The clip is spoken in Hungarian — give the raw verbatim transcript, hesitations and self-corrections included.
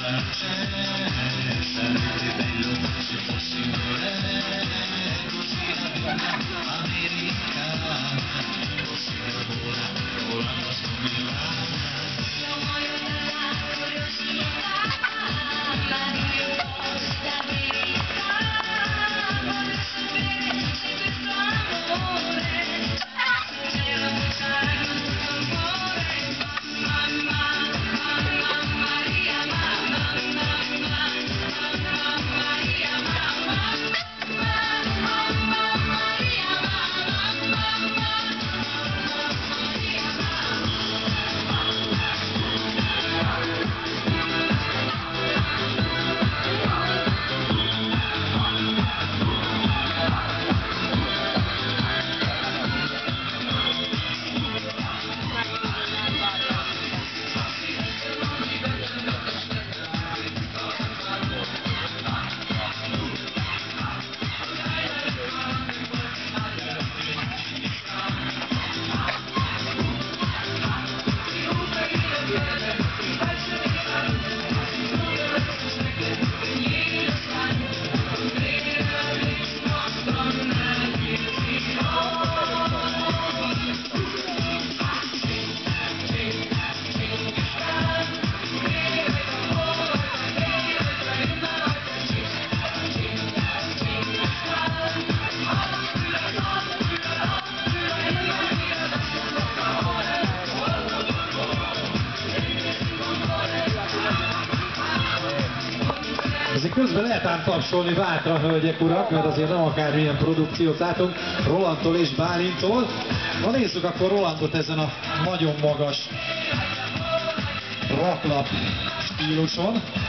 sarebbe bello se fossimo re, così la vita americana, così lavora volando su Milano. Io muoio dalla curiosità, ma io la verità, voglio sapere se questo amore c'è una buccia con tutto il cuore. Mamma, mamma Maria, mamma, mamma, mamma Maria, mamma, mamma Maria, mamma, Ezek közben lehet ám tapsolni bátran, hölgyek, urak, mert azért nem akármilyen produkciót látunk Rolandtól és Bálintól. Na nézzük akkor Rolandot ezen a nagyon magas raklap stíluson.